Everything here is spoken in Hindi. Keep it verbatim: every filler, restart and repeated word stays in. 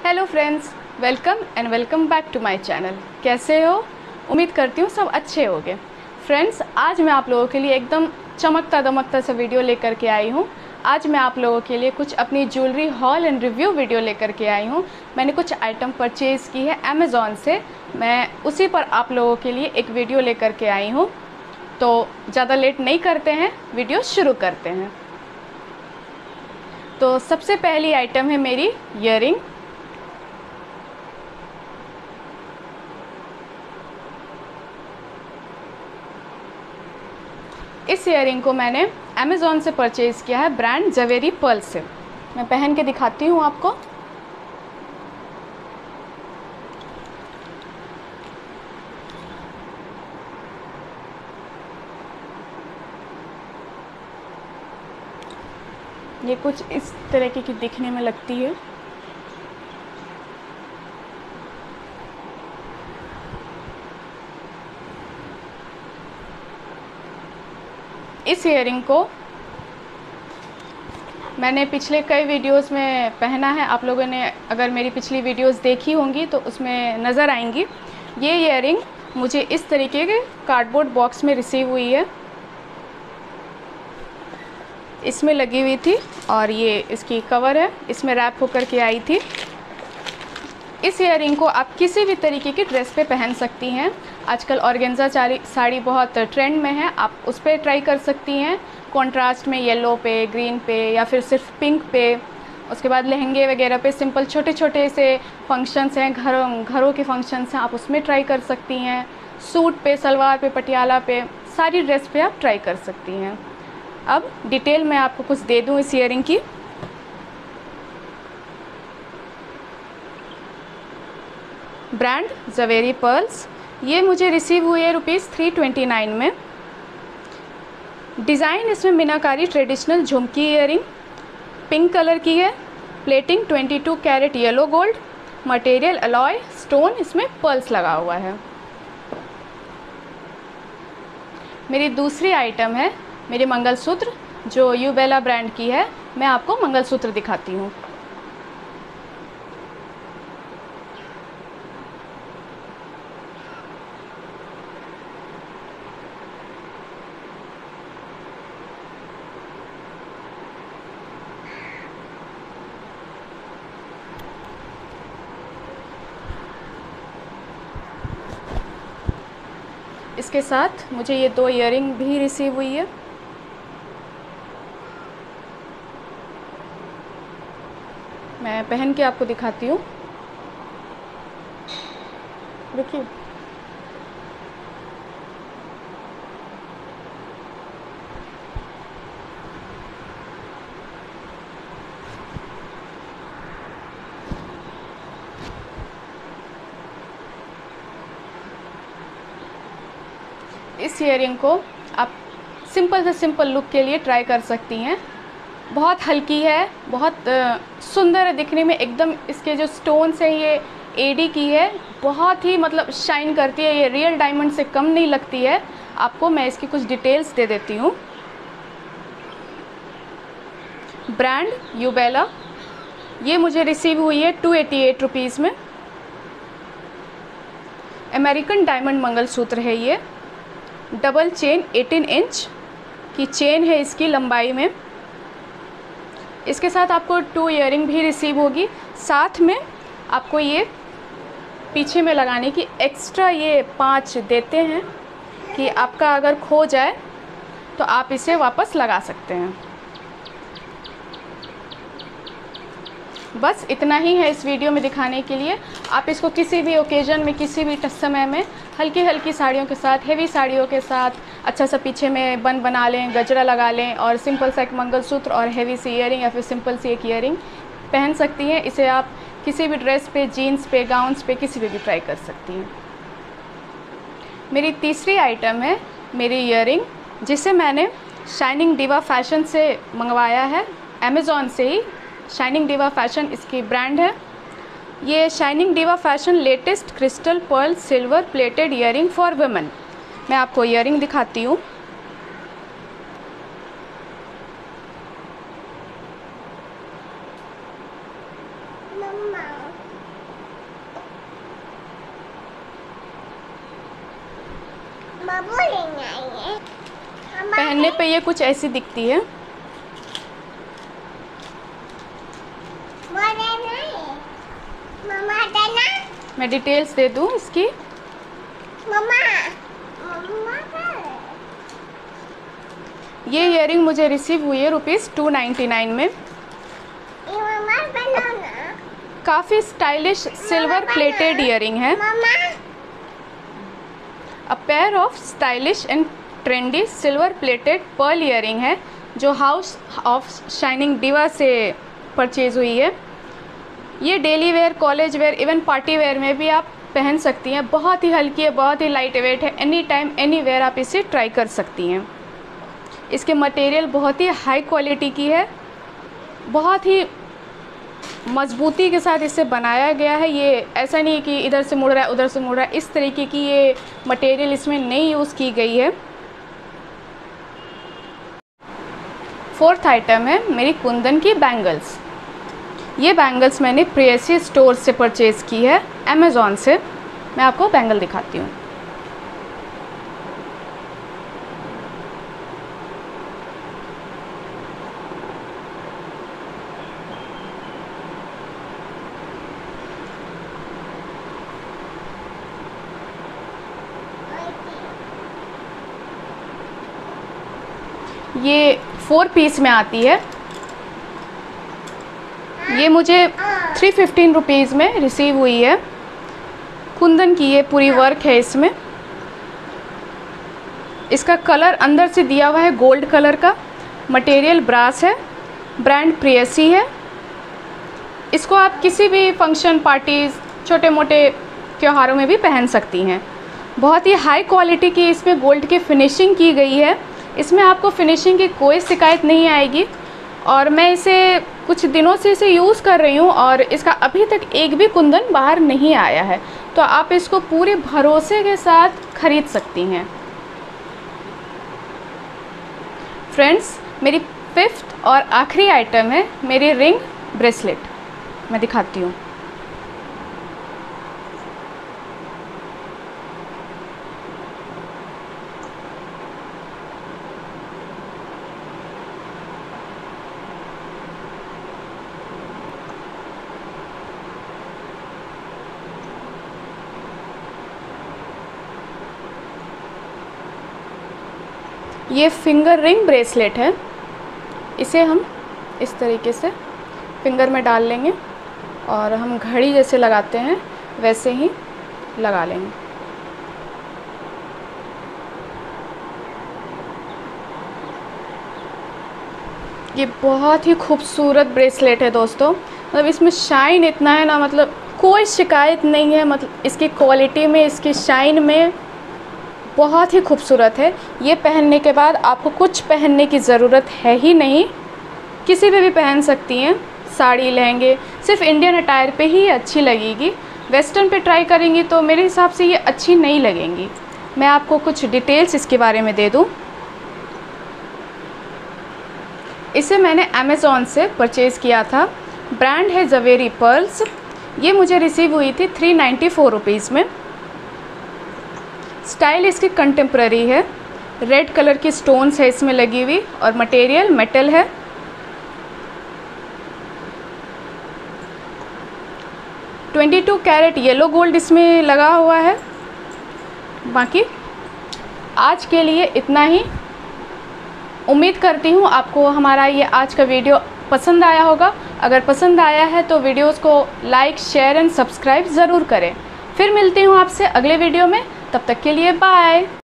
Hello friends, welcome and welcome back to my channel. कैसे हो? उम्मीद करती हूँ सब अच्छे होंगे। फ्रेंड्स, आज मैं आप लोगों के लिए एकदम चमकता दमकता सा वीडियो लेकर के आई हूँ। आज मैं आप लोगों के लिए कुछ अपनी jewellery haul and review video लेकर के आई हूँ। मैंने कुछ आइटम परचेज़ की है अमेज़ॉन से, मैं उसी पर आप लोगों के लिए एक वीडियो लेकर के आई हूँ। तो ज़्यादा लेट नहीं करते हैं, वीडियो शुरू करते हैं। तो सबसे पहली आइटम है मेरी ईयरिंग। इस ईयरिंग को मैंने अमेज़ॉन से परचेज़ किया है, ब्रांड जवेरी पर्ल से। मैं पहन के दिखाती हूँ आपको। ये कुछ इस तरीके की दिखने में लगती है। इस ईयरिंग को मैंने पिछले कई वीडियोस में पहना है। आप लोगों ने अगर मेरी पिछली वीडियोस देखी होंगी तो उसमें नज़र आएंगी। ये ईयरिंग मुझे इस तरीके के कार्डबोर्ड बॉक्स में रिसीव हुई है, इसमें लगी हुई थी और ये इसकी कवर है, इसमें रैप होकर के आई थी। इस ईयरिंग को आप किसी भी तरीके की ड्रेस पे पहन सकती हैं। आजकल ऑर्गेन्जा साड़ी बहुत ट्रेंड में है, आप उस पर ट्राई कर सकती हैं। कॉन्ट्रास्ट में येलो पे, ग्रीन पे या फिर सिर्फ पिंक पे। उसके बाद लहंगे वगैरह पे सिंपल छोटे छोटे से फंक्शंस हैं, घरों घरों के फंक्शंस हैं, आप उसमें ट्राई कर सकती हैं। सूट पे, सलवार पे, पटियाला पे, सारी ड्रेस पे आप ट्राई कर सकती हैं। अब डिटेल मैं आपको कुछ दे दूँ इस ईयरिंग की। ब्रांड जवेरी पर्ल्स, ये मुझे रिसीव हुई है रुपीज़ थ्री ट्वेंटी नाइन में। डिज़ाइन इसमें मीनाकारी ट्रेडिशनल झुमकी ईयरिंग पिंक कलर की है। Plating twenty two carat yellow gold, material alloy, stone इसमें पर्ल्स लगा हुआ है। मेरी दूसरी आइटम है मेरी मंगलसूत्र, जो यूबेला ब्रांड की है। मैं आपको मंगलसूत्र दिखाती हूँ। इसके साथ मुझे ये दो ईयरिंग भी रिसीव हुई है। मैं पहन के आपको दिखाती हूँ, देखिए। इस ईयरिंग को आप सिंपल से सिंपल लुक के लिए ट्राई कर सकती हैं। बहुत हल्की है, बहुत सुंदर है दिखने में एकदम। इसके जो स्टोन्स हैं ये एडी की है, बहुत ही मतलब शाइन करती है। ये रियल डायमंड से कम नहीं लगती है। आपको मैं इसकी कुछ डिटेल्स दे देती हूँ। ब्रांड यूबेला, ये मुझे रिसीव हुई है टू एटी एट रुपीज़ में। अमेरिकन डायमंड मंगलसूत्र है ये। डबल चेन एटीन इंच की चेन है इसकी लंबाई में। इसके साथ आपको टू ईयरिंग भी रिसीव होगी। साथ में आपको ये पीछे में लगाने की एक्स्ट्रा ये पाँच देते हैं कि आपका अगर खो जाए तो आप इसे वापस लगा सकते हैं। बस इतना ही है इस वीडियो में दिखाने के लिए। आप इसको किसी भी ओकेजन में, किसी भी समय में हल्की हल्की साड़ियों के साथ, हेवी साड़ियों के साथ अच्छा सा पीछे में बन बना लें, गजरा लगा लें और सिंपल सा एक मंगलसूत्र और हेवी सी ईयरिंग या फिर सिंपल सी एक ईयरिंग पहन सकती हैं। इसे आप किसी भी ड्रेस पे, जीन्स पे, गाउन्स पे, किसी पे भी ट्राई कर सकती हैं। मेरी तीसरी आइटम है मेरी ईयरिंग, जिसे मैंने शाइनिंग डिवा फैशन से मंगवाया है, अमेज़ॉन से ही। शाइनिंग डिवा फैशन इसकी ब्रांड है। ये shining diva fashion latest crystal pearl silver plated earring for women. मैं आपको ईयरिंग दिखाती हूँ। पहनने पे ये कुछ ऐसी दिखती है। मैं डिटेल्स दे दूँ इसकी। ये इयरिंग मुझे रिसीव हुई है रुपीज़ टू नाइन्टी नाइन में। काफ़ी स्टाइलिश सिल्वर प्लेटेड इयरिंग है। A pair of stylish and trendy silver plated pearl earring है, जो हाउस ऑफ शाइनिंग डिवा से परचेज हुई है। ये daily wear, college wear, even party wear में भी आप पहन सकती हैं। बहुत ही हल्की है, बहुत ही लाइट वेट है। एनी टाइम एनी वेयर आप इसे ट्राई कर सकती हैं। इसके मटेरियल बहुत ही हाई क्वालिटी की है, बहुत ही मजबूती के साथ इसे बनाया गया है। ये ऐसा नहीं कि इधर से मुड़ रहा है उधर से मुड़ रहा है, इस तरीके की ये मटेरियल इसमें नहीं यूज़ की गई है। फोर्थ आइटम है मेरी कुंदन की बैंगल्स। ये बैंगल्स मैंने प्रेयसी स्टोर से परचेज़ की है, अमेज़ॉन से। मैं आपको बैंगल दिखाती हूँ। ये फोर पीस में आती है। ये मुझे थ्री फिफ्टीन रुपीज़ में रिसीव हुई है। कुंदन की ये पूरी वर्क है इसमें। इसका कलर अंदर से दिया हुआ है गोल्ड कलर का। मटेरियल ब्रास है, ब्रांड प्रेयसी है। इसको आप किसी भी फंक्शन, पार्टीज़, छोटे मोटे त्योहारों में भी पहन सकती हैं। बहुत ही हाई क्वालिटी की इसमें गोल्ड की फिनिशिंग की गई है। इसमें आपको फिनिशिंग की कोई शिकायत नहीं आएगी। और मैं इसे कुछ दिनों से इसे यूज़ कर रही हूँ और इसका अभी तक एक भी कुंदन बाहर नहीं आया है। तो आप इसको पूरे भरोसे के साथ ख़रीद सकती हैं। फ्रेंड्स, मेरी फिफ्थ और आखिरी आइटम है मेरी रिंग ब्रेसलेट। मैं दिखाती हूँ। ये फिंगर रिंग ब्रेसलेट है। इसे हम इस तरीके से फिंगर में डाल लेंगे और हम घड़ी जैसे लगाते हैं वैसे ही लगा लेंगे। ये बहुत ही खूबसूरत ब्रेसलेट है दोस्तों। मतलब इसमें शाइन इतना है ना, मतलब कोई शिकायत नहीं है। मतलब इसकी क्वालिटी में, इसकी शाइन में बहुत ही खूबसूरत है। ये पहनने के बाद आपको कुछ पहनने की ज़रूरत है ही नहीं। किसी पे भी पहन सकती हैं, साड़ी, लहंगे। सिर्फ इंडियन अटायर पे ही अच्छी लगेगी। वेस्टर्न पे ट्राई करेंगी तो मेरे हिसाब से ये अच्छी नहीं लगेंगी। मैं आपको कुछ डिटेल्स इसके बारे में दे दूँ। इसे मैंने अमेज़ॉन से परचेज़ किया था। ब्रांड है जवेरी पर्ल्स। ये मुझे रिसीव हुई थी थ्री नाइन्टी फोर रुपीज़ में। स्टाइल इसकी कंटेम्प्ररी है। रेड कलर की स्टोन्स है इसमें लगी हुई और मटेरियल मेटल है। Twenty two carat yellow gold इसमें लगा हुआ है। बाकी आज के लिए इतना ही। उम्मीद करती हूँ आपको हमारा ये आज का वीडियो पसंद आया होगा। अगर पसंद आया है तो वीडियोस को लाइक, शेयर एंड सब्सक्राइब ज़रूर करें। फिर मिलती हूँ आपसे अगले वीडियो में। तब तक के लिए बाय।